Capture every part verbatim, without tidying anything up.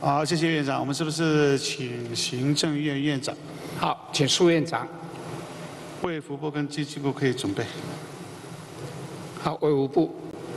好，谢谢院长。我们是不是请行政院院长？ 好，请苏院长。 卫福部跟经济部可以准备。 好，卫福部。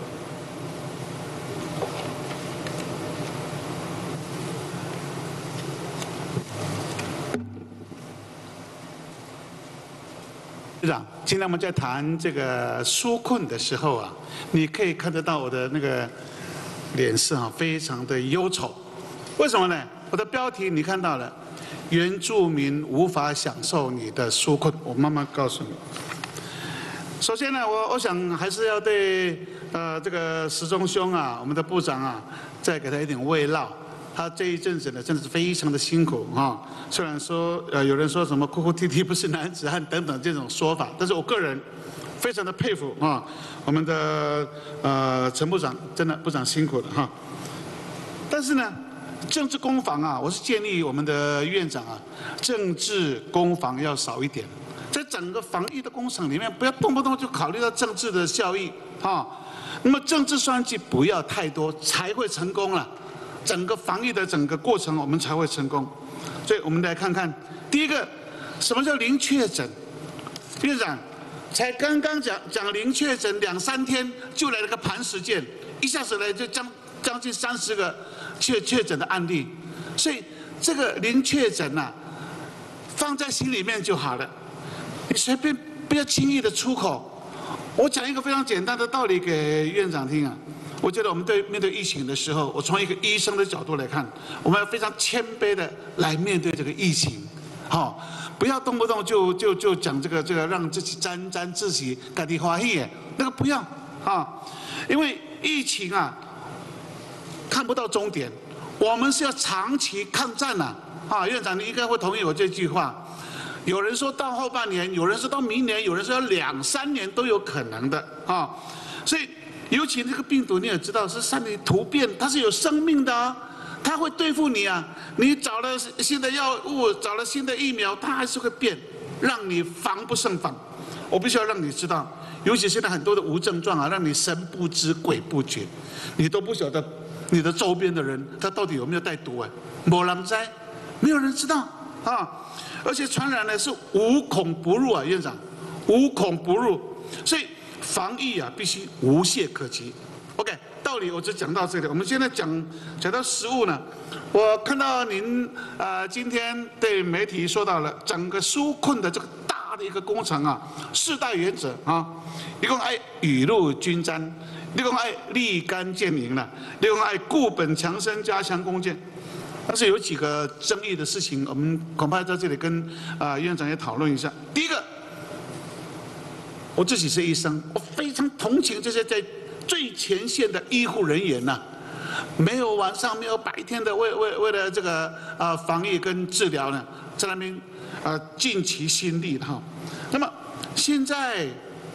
院长，今天我们在谈这个纾困的时候啊，你可以看得到我的那个脸色啊，非常的忧愁。为什么呢？我的标题你看到了，原住民无法享受你的纾困。我慢慢告诉你。首先呢，我我想还是要对呃这个时中兄啊，我们的部长啊，再给他一点慰劳。 他这一阵子呢，真的是非常的辛苦啊。虽然说呃有人说什么哭哭啼啼不是男子汉等等这种说法，但是我个人非常的佩服啊，我们的呃陈部长真的部长辛苦了哈。但是呢，政治攻防啊，我是建议我们的院长啊，政治攻防要少一点，在整个防疫的工程里面，不要动不动就考虑到政治的效益啊。那么政治算计不要太多，才会成功了。 整个防疫的整个过程，我们才会成功。所以我们来看看，第一个，什么叫零确诊？院长，才刚刚讲讲零确诊两三天，就来了个磐石舰，一下子来就将将近三十个确确诊的案例。所以这个零确诊呐、啊，放在心里面就好了，你随便不要轻易的出口。我讲一个非常简单的道理给院长听啊。 我觉得我们对面对疫情的时候，我从一个医生的角度来看，我们要非常谦卑的来面对这个疫情，好、哦，不要动不动就就就讲这个这个让自己沾沾自喜、家己欢喜，那个不要啊、哦，因为疫情啊看不到终点，我们是要长期抗战呐、啊，啊，院长你应该会同意我这句话。有人说到后半年，有人说到明年，有人说要两三年都有可能的啊，所以。 尤其这个病毒，你也知道是上面突变，它是有生命的啊，它会对付你啊。你找了新的药物，找了新的疫苗，它还是会变，让你防不胜防。我必须要让你知道，尤其现在很多的无症状啊，让你神不知鬼不觉，你都不晓得你的周边的人他到底有没有带毒啊？没人知，没有人知道啊。而且传染呢是无孔不入啊，院长，无孔不入，所以。 防疫啊，必须无懈可击。OK， 道理我只讲到这里。我们现在讲讲到实务呢，我看到您啊、呃，今天对媒体说到了整个纾困的这个大的一个工程啊，四大原则啊，一共爱雨露均沾，一共爱立竿见影了，一共爱固本强身，加强攻坚。但是有几个争议的事情，我们恐怕在这里跟啊、呃、院长也讨论一下。第一个。 我自己是医生，我非常同情这些在最前线的医护人员呐、啊，没有晚上没有白天的为为为了这个啊、呃、防疫跟治疗呢，在那边啊、呃、尽其心力哈。那么现在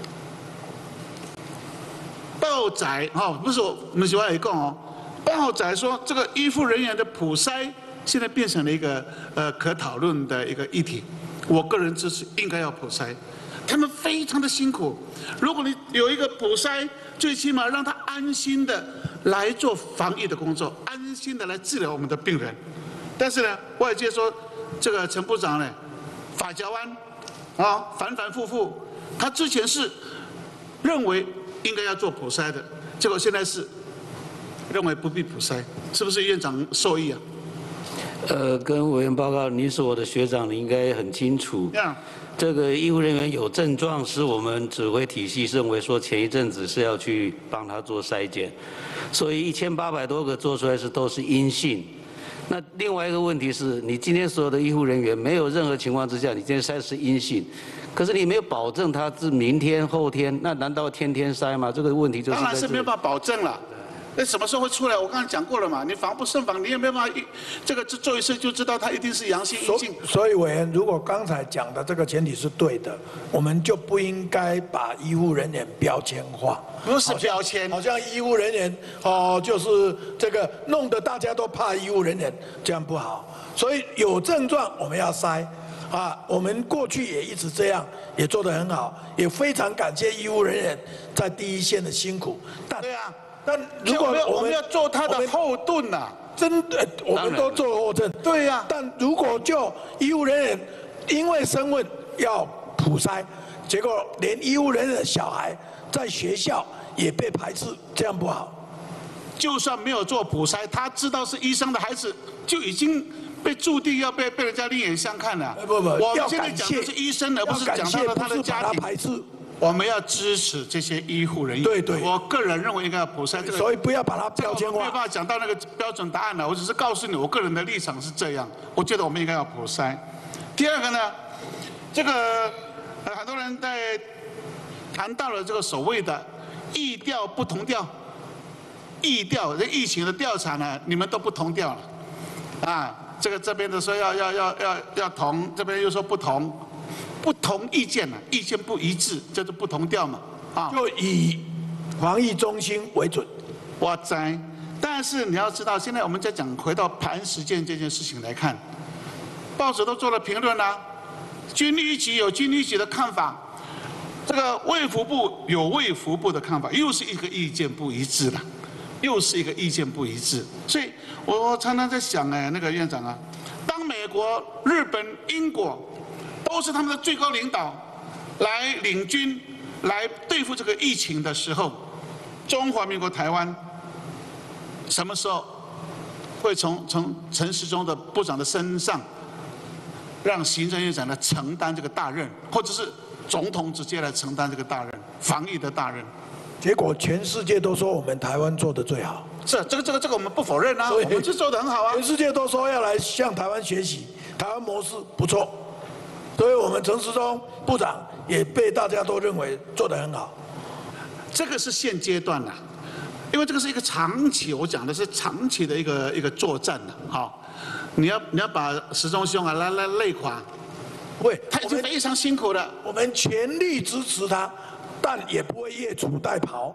报载哈，不是我们喜欢一讲哦，报载说这个医护人员的普筛现在变成了一个呃可讨论的一个议题，我个人支持应该要普筛。 他们非常的辛苦，如果你有一个普筛，最起码让他安心的来做防疫的工作，安心的来治疗我们的病人。但是呢，外界说这个陈部长呢，法脚弯啊，反反复复，他之前是认为应该要做普筛的，结果现在是认为不必普筛，是不是院长受益啊？ 呃，跟委员报告，您是我的学长，你应该很清楚。 Yeah. 这个医护人员有症状，是我们指挥体系认为说前一阵子是要去帮他做筛检，所以一千八百多个做出来是都是阴性。那另外一个问题是，你今天所有的医护人员没有任何情况之下，你今天筛是阴性，可是你没有保证他是明天后天，那难道天天筛吗？这个问题就是当然是没有办法保证了。 那什么时候会出来？我刚才讲过了嘛，你防不胜防，你也没有办法一这个做一次就知道他一定是阳性阴性。 所以委员，如果刚才讲的这个前提是对的，我们就不应该把医护人员标签化。 不是标签， 好像医护人员哦，就是这个弄得大家都怕医护人员，这样不好。所以有症状我们要筛啊，我们过去也一直这样，也做得很好，也非常感谢医护人员在第一线的辛苦。但对啊。 但如果我们要我们我们要做他我们的后盾呐。 真的，我们都做后盾。 对呀、 但如果就医务人员因为身份要普筛，结果连医务人员的小孩在学校也被排斥，这样不好。 就算没有做普筛，他知道是医生的孩子，就已经被注定要被被人家另眼相看了。 不不， 我要们现在讲的感谢是医生，而不是讲到了他的家庭。 排斥。 我们要支持这些医护人员。 对对， 我个人认为应该要普筛这个。 所以不要把它标签化。 没有办法讲到那个标准答案了，我只是告诉你，我个人的立场是这样。我觉得我们应该要普筛。第二个呢，这个呃很多人在谈到了这个所谓的疫调不同调，疫调这疫情的调查呢，你们都不同调了，啊，这个这边的说要要要要要同，这边又说不同。不同意见呢、啊，意见不一致，这是不同调嘛，啊， 就以防疫中心为准。 我在，但是你要知道，现在我们在讲回到磐石舰这件事情来看，报纸都做了评论啦，军医局有军医局的看法，这个卫福部有卫福部的看法，又是一个意见不一致了，又是一个意见不一致，所以我常常在想哎，那个院长啊，当美国、日本、英国。都是他们的最高领导来领军来对付这个疫情的时候，中华民国台湾什么时候会从从陈时中的部长的身上，让行政院长来承担这个大任，或者是总统直接来承担这个大任，防疫的大任？ 结果全世界都说我们台湾做得最好。 是这个这个这个我们不否认啊，我们是做得很好啊。 全世界都说要来向台湾学习，台湾模式不错。所以我们陈时中部长也被大家都认为做得很好， 这个是现阶段呐、啊，因为这个是一个长期，我讲的是长期的一个一个作战呐、啊，好，你要你要把时中兄啊来来累垮， 喂， 他已经非常辛苦了， 我们全力支持他，但也不会越俎代庖。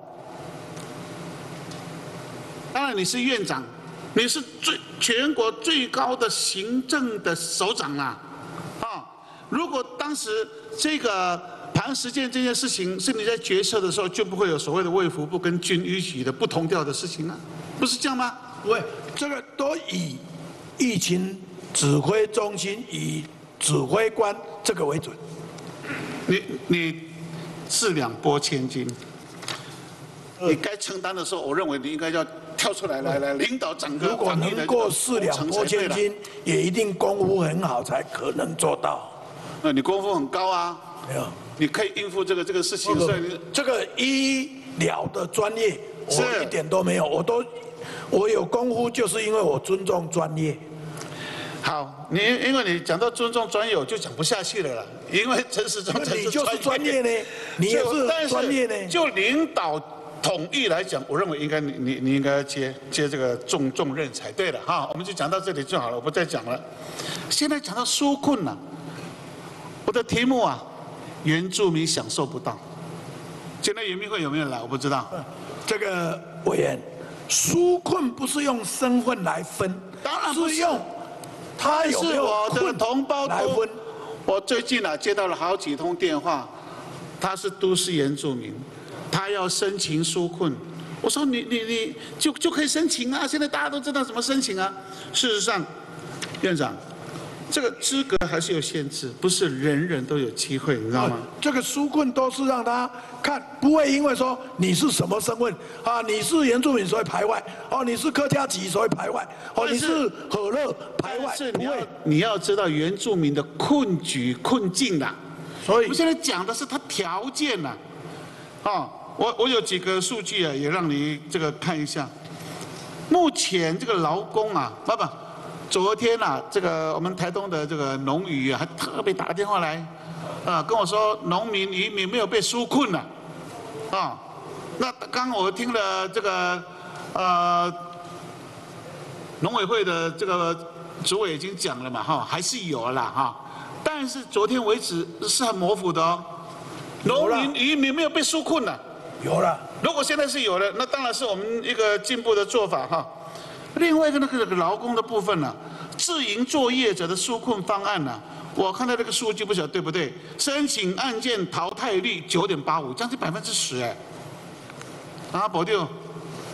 当然你是院长，你是最全国最高的行政的首长啦、啊，啊。如果当时这个磐石舰这件事情是你在决策的时候，就不会有所谓的卫福部跟军医局的不同调的事情啊，不是这样吗？ 喂，这个都以疫情指挥中心以指挥官这个为准。 你你是两拨千斤，你该承担的时候，我认为你应该要跳出来来来领导整个如果能够四两拨千斤，也一定功夫很好才可能做到。 那你功夫很高啊， 没有， 你可以应付这个这个事情，所以你这个医疗的专业是我一点都没有，我都我有功夫，就是因为我尊重专业。 好，你因为你讲到尊重专业，我就讲不下去了啦，因为陈时中才你就是专业呢，你也是专业呢。 就领导统一来讲，我认为应该你你你应该接接这个重重任才对了哈。我们就讲到这里就好了，我不再讲了。现在讲到纾困了。我的题目啊，原住民享受不到。现在原民会有没有来？我不知道。 这个委员，纾困不是用身份来分， 当然不是是用他有没有我的同胞来分。 我最近啊接到了好几通电话，他是都市原住民，他要申请纾困。我说你你你就就可以申请啊！现在大家都知道怎么申请啊。事实上，院长。这个资格还是有限制，不是人人都有机会，你知道吗？ 这个纾困都是让他看，不会因为说你是什么身份啊，你是原住民所以排外，哦，你是客家籍所以排外，哦，你是和乐排外， 不会。你要知道原住民的困局困境啦，所以我们现在讲的是他条件啦，啊，我我有几个数据啊，也让你这个看一下。目前这个劳工啊，不不。昨天啊，这个我们台东的这个农渔啊，还特别打个电话来，啊，跟我说农民渔民没有被纾困了，啊，那刚刚我听了这个呃农委会的这个主委已经讲了嘛，哈，还是有啦哈，但是昨天为止是很模糊的哦，农民渔民没有被纾困了， 有了。 如果现在是有了，那当然是我们一个进步的做法哈。另外一个那个劳工的部分呢、啊，自营作业者的纾困方案呢、啊，我看到这个数据不晓得对不对？申请案件淘汰率九点八五，将近百分之十哎。啊，保定，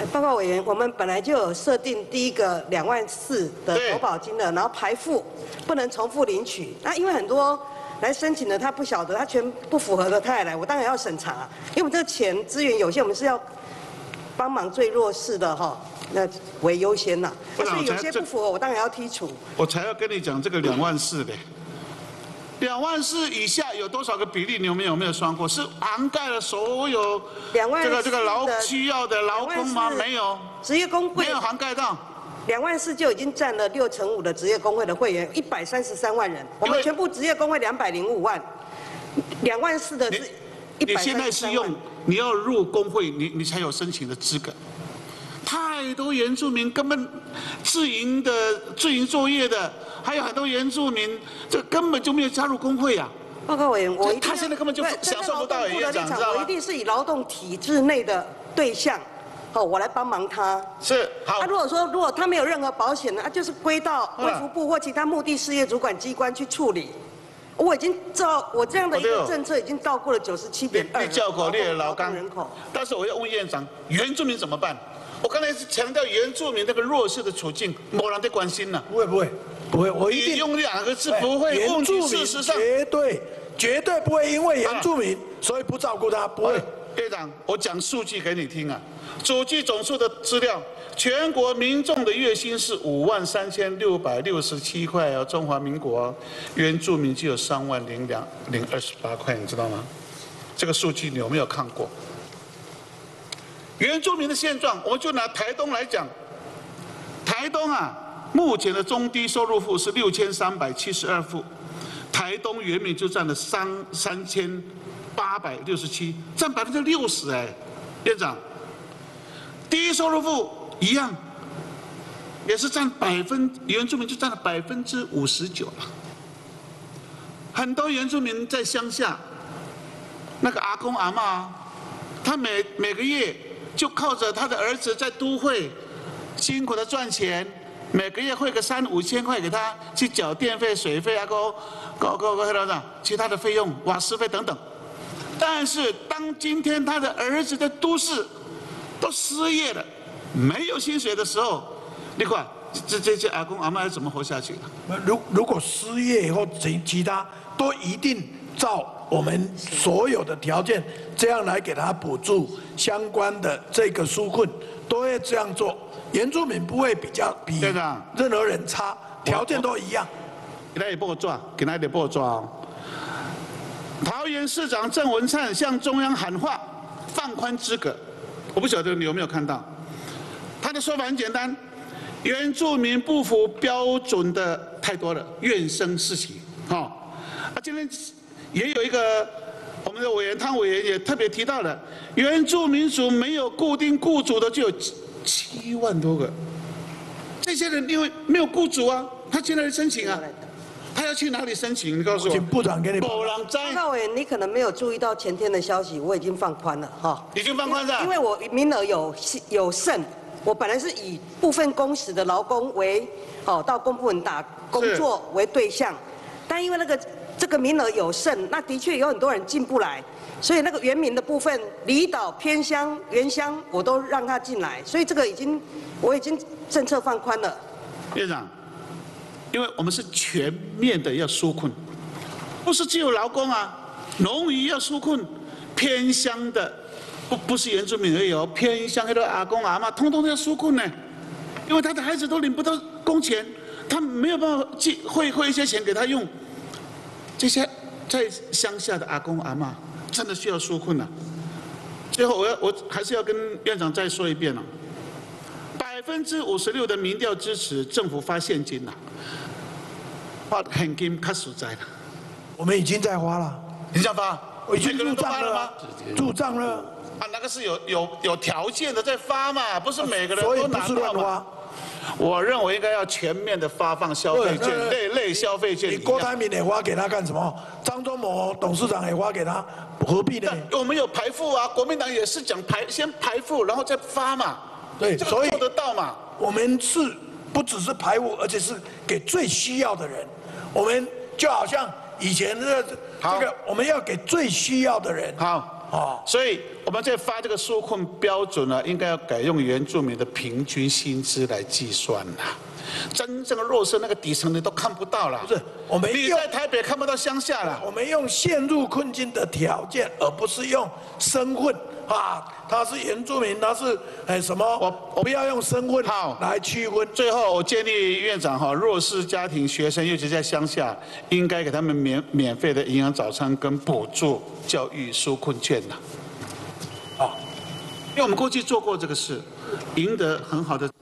报告委员，我们本来就有设定第一个两万四的投保金额，然后排付不能重复领取。那因为很多来申请的他不晓得，他全不符合的他也来，我当然要审查，因为我们这个钱资源有限，我们是要帮忙最弱势的哈，那为优先呐。所以有些不符合，我当然要剔除。 我才要跟你讲这个两万四的。两万四以下有多少个比例？你有没有没有算过？是涵盖了所有这个这个劳需要的劳工吗？没有， 职业工会没有涵盖到。 两万四就已经占了六成五的职业工会的会员，一百三十三万人。我们全部职业工会两百零五万，两万四的是一百三十三万。你现在是用你要入工会，你你才有申请的资格。太多原住民根本自营的自营作业的。还有很多原住民，这根本就没有加入工会啊！ 报告委员，我他现在根本就享受不到院长，知道吗？ 我一定是以劳动体制内的对象，哦，我来帮忙他。 是好。 他、啊、如果说如果他没有任何保险呢，啊，就是归到卫福部或其他目的事业主管机关去处理。我已经照我这样的一个政策，已经到过了九十七点二。 你叫过列劳工人口，但是我要问院长，原住民怎么办？我刚才是强调原住民那个弱势的处境，没人在关心呢。 不会不会。不会，我一定用两个字不会。 原住民绝对绝对不会因为原住民所以不照顾他，不会。 院长，我讲数据给你听啊，主计总数的资料，全国民众的月薪是五万三千六百六十七块哦，中华民国原住民只有三万零两零二十八块，你知道吗？这个数据你有没有看过？原住民的现状，我们就拿台东来讲，台东啊。目前的中低收入户是六千三百七十二户，台东原民就占了三三千八百六十七，占百分之六十哎，院长。低收入户一样，也是占百分原住民就占了百分之五十九了。很多原住民在乡下，那个阿公阿嬷，他每每个月就靠着他的儿子在都会辛苦的赚钱。每个月汇个三五千块给他去缴电费、水费啊，够够够够多少？其他的费用、瓦斯费等等。但是当今天他的儿子在都市都失业了，没有薪水的时候，你看这这些阿公阿嬷要怎么活下去？ 如如果失业或其其他，都一定照我们所有的条件，这样来给他补助相关的这个纾困，都会这样做。原住民不会比较比任何人差，条件都一样。 给他也报抓，给他也报抓哦。桃园市长郑文灿向中央喊话，放宽资格。我不晓得你有没有看到，他的说法很简单：原住民不符标准的太多了，怨声四起。好，啊，今天也有一个我们的委员汤委员也特别提到了，原住民族没有固定雇主的就有七万多个，这些人因为没有雇主啊，他进来申请啊，他要去哪里申请？你告诉我。 请部长给你。 报告委员，你可能没有注意到前天的消息，我已经放宽了哈。 已经放宽了。 因为我名额有有剩，我本来是以部分工时的劳工为哦到公部门打工作为对象，但因为那个这个名额有剩，那的确有很多人进不来。所以那个原民的部分，离岛、偏乡、原乡，我都让他进来。所以这个已经，我已经政策放宽了。 院长，因为我们是全面的要纾困，不是只有劳工啊，农渔要纾困，偏乡的不不是原住民而已哦，偏乡很多阿公阿嬷，通通都要纾困呢，因为他的孩子都领不到工钱，他没有办法寄汇汇一些钱给他用，这些在乡下的阿公阿嬷。真的需要纾困了。最后，我要我还是要跟院长再说一遍了。百分之五十六的民调支持政府发现金了，发现金较实在了。 我们已经在花了， 你想发？ 我已经入账了吗？入账了。 啊，那个是有有有条件的在发嘛，不是每个人都拿到嘛。我认为应该要全面的发放消费券，类类消费券。 你郭台铭也花给他干什么？张忠谋董事长也花给他，何必呢？ 我们有排付啊，国民党也是讲排先排付，然后再发嘛。 对，所以做得到嘛。 我们是不只是排付，而且是给最需要的人。我们就好像以前的这个，我们要给最需要的人。 好， 哦， 所以我们在发这个纾困标准呢，应该要改用原住民的平均薪资来计算啦。真正的弱势那个底层你都看不到了。 不是，我们用你在台北看不到乡下了。 我们用陷入困境的条件，而不是用身份啊，他是原住民，他是哎什么？ 我我不要用身份好来区分。 最后，我建议院长哈，弱势家庭学生，尤其在乡下，应该给他们免免费的营养早餐跟补助教育纾困券呐。啊，因为我们过去做过这个事，赢得很好的。